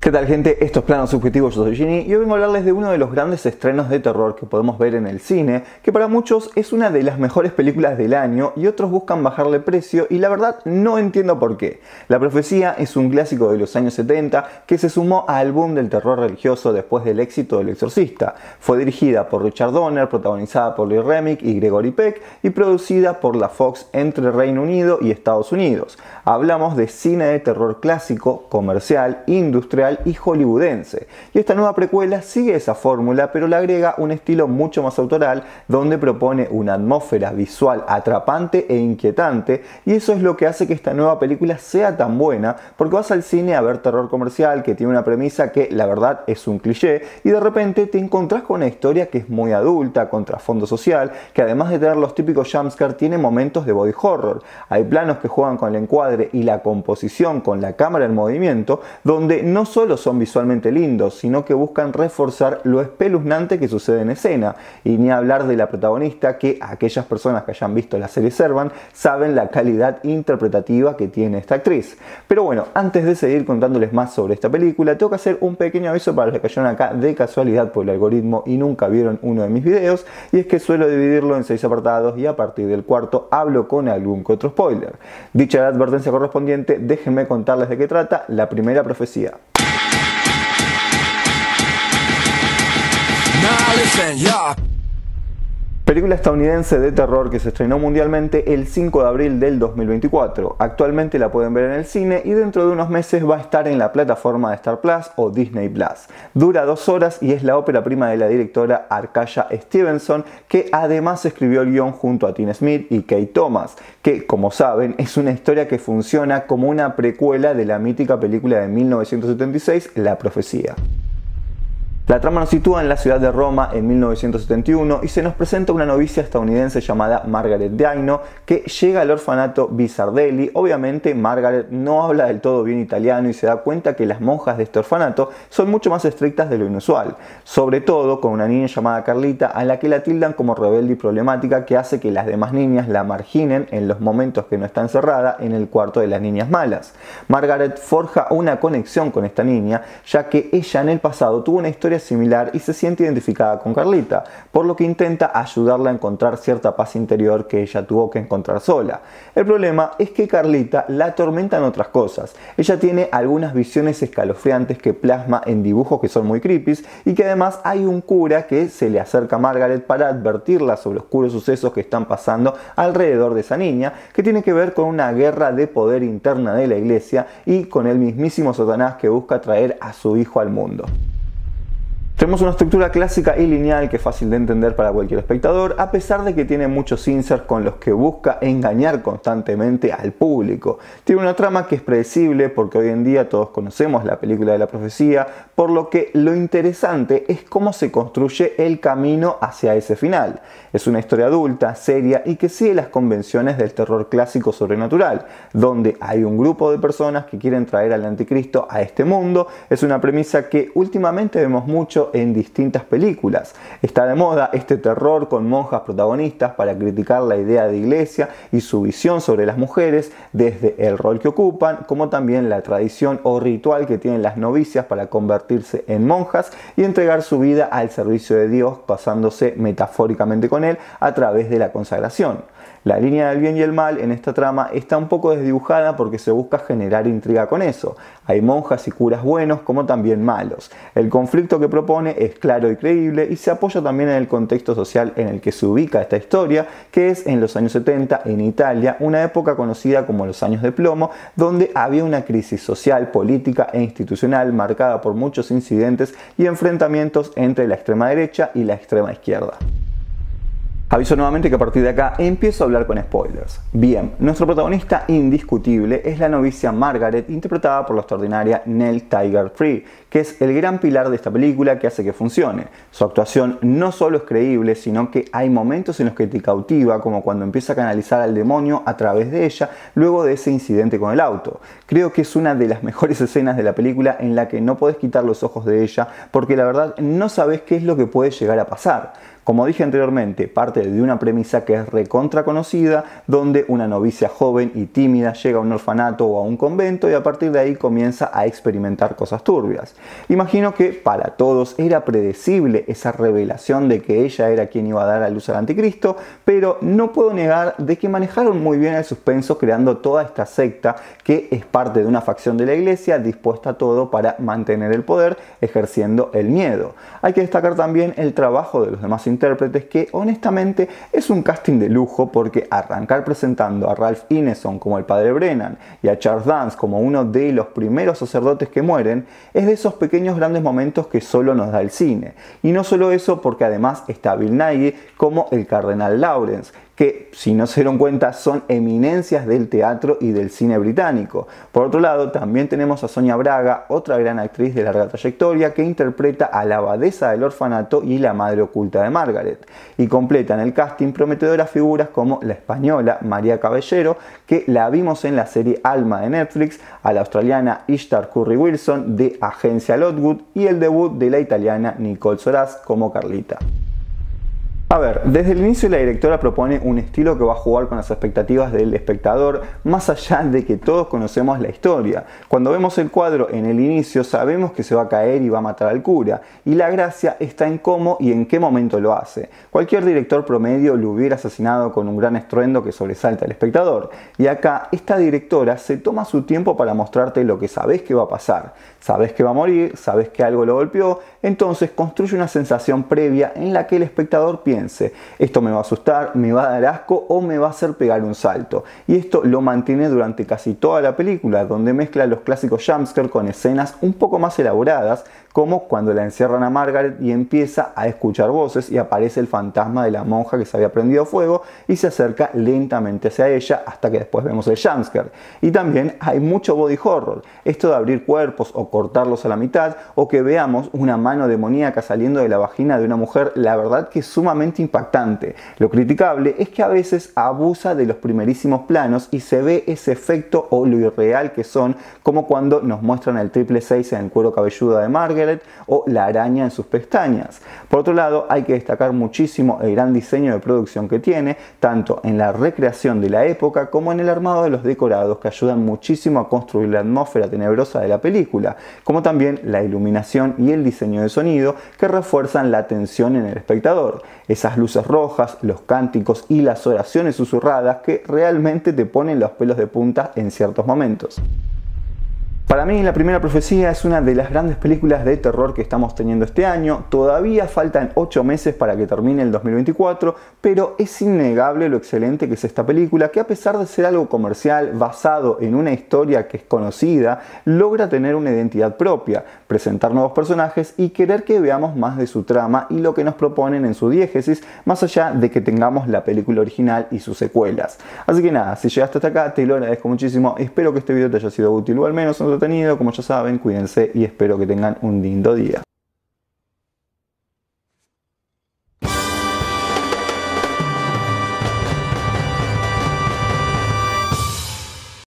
¿Qué tal, gente? Esto es Plano Subjetivo, yo soy Ginny y hoy vengo a hablarles de uno de los grandes estrenos de terror que podemos ver en el cine, que para muchos es una de las mejores películas del año y otros buscan bajarle precio y la verdad no entiendo por qué. La Profecía es un clásico de los años 70 que se sumó al boom del terror religioso después del éxito del Exorcista. Fue dirigida por Richard Donner, protagonizada por Lee Remick y Gregory Peck y producida por la Fox entre Reino Unido y Estados Unidos. Hablamos de cine de terror clásico, comercial, industrial y hollywoodense. Y esta nueva precuela sigue esa fórmula, pero le agrega un estilo mucho más autoral, donde propone una atmósfera visual atrapante e inquietante, y eso es lo que hace que esta nueva película sea tan buena, porque vas al cine a ver terror comercial que tiene una premisa que la verdad es un cliché, y de repente te encontrás con una historia que es muy adulta, con trasfondo social, que además de tener los típicos jumpscare, tiene momentos de body horror. Hay planos que juegan con el encuadre y la composición con la cámara en movimiento, donde no solo son visualmente lindos, sino que buscan reforzar lo espeluznante que sucede en escena. Y ni hablar de la protagonista, que aquellas personas que hayan visto la serie Servant saben la calidad interpretativa que tiene esta actriz. Pero bueno, antes de seguir contándoles más sobre esta película, tengo que hacer un pequeño aviso para los que cayeron acá de casualidad por el algoritmo y nunca vieron uno de mis videos, y es que suelo dividirlo en 6 apartados y a partir del cuarto hablo con algún que otro spoiler. Dicha la advertencia correspondiente, déjenme contarles de qué trata La Primera Profecía. Película estadounidense de terror que se estrenó mundialmente el 5 de abril del 2024. Actualmente la pueden ver en el cine y dentro de unos meses va a estar en la plataforma de Star Plus o Disney Plus. Dura 2 horas y es la ópera prima de la directora Arkaya Stevenson, que además escribió el guión junto a Tim Smith y Kate Thomas, que, como saben, es una historia que funciona como una precuela de la mítica película de 1976, La Profecía. La trama nos sitúa en la ciudad de Roma en 1971 y se nos presenta una novicia estadounidense llamada Margaret Daino que llega al orfanato Bisardelli. Obviamente Margaret no habla del todo bien italiano y se da cuenta que las monjas de este orfanato son mucho más estrictas de lo inusual, sobre todo con una niña llamada Carlita a la que la tildan como rebelde y problemática, que hace que las demás niñas la marginen en los momentos que no está encerrada en el cuarto de las niñas malas. Margaret forja una conexión con esta niña, ya que ella en el pasado tuvo una historia similar y se siente identificada con Carlita, por lo que intenta ayudarla a encontrar cierta paz interior que ella tuvo que encontrar sola. El problema es que Carlita la atormentan otras cosas. Ella tiene algunas visiones escalofriantes que plasma en dibujos que son muy creepy, y que además hay un cura que se le acerca a Margaret para advertirla sobre oscuros sucesos que están pasando alrededor de esa niña, que tiene que ver con una guerra de poder interna de la iglesia y con el mismísimo Satanás que busca traer a su hijo al mundo. Tenemos una estructura clásica y lineal que es fácil de entender para cualquier espectador, a pesar de que tiene muchos inserts con los que busca engañar constantemente al público. Tiene una trama que es predecible porque hoy en día todos conocemos la película de La Profecía, por lo que lo interesante es cómo se construye el camino hacia ese final. Es una historia adulta, seria y que sigue las convenciones del terror clásico sobrenatural, donde hay un grupo de personas que quieren traer al anticristo a este mundo. Es una premisa que últimamente vemos mucho en distintas películas. Está de moda este terror con monjas protagonistas para criticar la idea de iglesia y su visión sobre las mujeres, desde el rol que ocupan, como también la tradición o ritual que tienen las novicias para convertirse en monjas y entregar su vida al servicio de Dios, pasándose metafóricamente con él a través de la consagración. La línea del bien y el mal en esta trama está un poco desdibujada porque se busca generar intriga con eso. Hay monjas y curas buenos como también malos. El conflicto que propone es claro y creíble y se apoya también en el contexto social en el que se ubica esta historia, que es en los años 70 en Italia, una época conocida como los años de plomo, donde había una crisis social, política e institucional marcada por muchos incidentes y enfrentamientos entre la extrema derecha y la extrema izquierda. Aviso nuevamente que a partir de acá empiezo a hablar con spoilers. Bien, nuestro protagonista indiscutible es la novicia Margaret, interpretada por la extraordinaria Nell Tiger-Free, que es el gran pilar de esta película que hace que funcione. Su actuación no solo es creíble, sino que hay momentos en los que te cautiva, como cuando empieza a canalizar al demonio a través de ella, luego de ese incidente con el auto. Creo que es una de las mejores escenas de la película en la que no podés quitar los ojos de ella, porque la verdad no sabes qué es lo que puede llegar a pasar. Como dije anteriormente, parte de una premisa que es recontra conocida, donde una novicia joven y tímida llega a un orfanato o a un convento y a partir de ahí comienza a experimentar cosas turbias. Imagino que para todos era predecible esa revelación de que ella era quien iba a dar a luz al anticristo, pero no puedo negar de que manejaron muy bien el suspenso creando toda esta secta que es parte de una facción de la iglesia dispuesta a todo para mantener el poder, ejerciendo el miedo. Hay que destacar también el trabajo de los demás intérpretes, que honestamente es un casting de lujo, porque arrancar presentando a Ralph Ineson como el padre Brennan y a Charles Dance como uno de los primeros sacerdotes que mueren es de esos pequeños grandes momentos que solo nos da el cine. Y no solo eso, porque además está Bill Nighy como el cardenal Lawrence, que si no se dieron cuenta son eminencias del teatro y del cine británico. Por otro lado, también tenemos a Sonia Braga, otra gran actriz de larga trayectoria, que interpreta a la abadesa del orfanato y la madre oculta de Margaret. Y completan el casting prometedoras figuras como la española María Caballero, que la vimos en la serie Alma de Netflix, a la australiana Ishtar Curry Wilson de Agencia Lockwood y el debut de la italiana Nicole Soraz como Carlita. A ver, desde el inicio la directora propone un estilo que va a jugar con las expectativas del espectador, más allá de que todos conocemos la historia. Cuando vemos el cuadro en el inicio sabemos que se va a caer y va a matar al cura, y la gracia está en cómo y en qué momento lo hace. Cualquier director promedio lo hubiera asesinado con un gran estruendo que sobresalta al espectador, y acá esta directora se toma su tiempo para mostrarte lo que sabes que va a pasar. Sabes que va a morir, sabes que algo lo golpeó, entonces construye una sensación previa en la que el espectador piense: esto me va a asustar, me va a dar asco o me va a hacer pegar un salto. Y esto lo mantiene durante casi toda la película, donde mezcla los clásicos jumpscare con escenas un poco más elaboradas, como cuando la encierran a Margaret y empieza a escuchar voces y aparece el fantasma de la monja que se había prendido fuego y se acerca lentamente hacia ella hasta que después vemos el jumpscare. Y también hay mucho body horror, esto de abrir cuerpos o cortarlos a la mitad, o que veamos una mano demoníaca saliendo de la vagina de una mujer, la verdad que es sumamente impactante. Lo criticable es que a veces abusa de los primerísimos planos y se ve ese efecto o lo irreal que son, como cuando nos muestran el 666 en el cuero cabelludo de Margaret o la araña en sus pestañas. Por otro lado, hay que destacar muchísimo el gran diseño de producción que tiene, tanto en la recreación de la época como en el armado de los decorados, que ayudan muchísimo a construir la atmósfera tenebrosa de la película, como también la iluminación y el diseño de sonido, que refuerzan la tensión en el espectador. Esas luces rojas, los cánticos y las oraciones susurradas que realmente te ponen los pelos de punta en ciertos momentos. Para mí, La Primera Profecía es una de las grandes películas de terror que estamos teniendo este año. Todavía faltan 8 meses para que termine el 2024, pero es innegable lo excelente que es esta película, que a pesar de ser algo comercial, basado en una historia que es conocida, logra tener una identidad propia, presentar nuevos personajes y querer que veamos más de su trama y lo que nos proponen en su diégesis, más allá de que tengamos la película original y sus secuelas. Así que nada, si llegaste hasta acá, te lo agradezco muchísimo. Espero que este video te haya sido útil o al menos entretenido. Como ya saben, cuídense y espero que tengan un lindo día.